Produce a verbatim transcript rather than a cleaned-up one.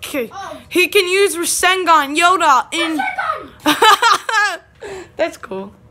Okay. Oh. He can use Resangan, Yoda, in... That's cool.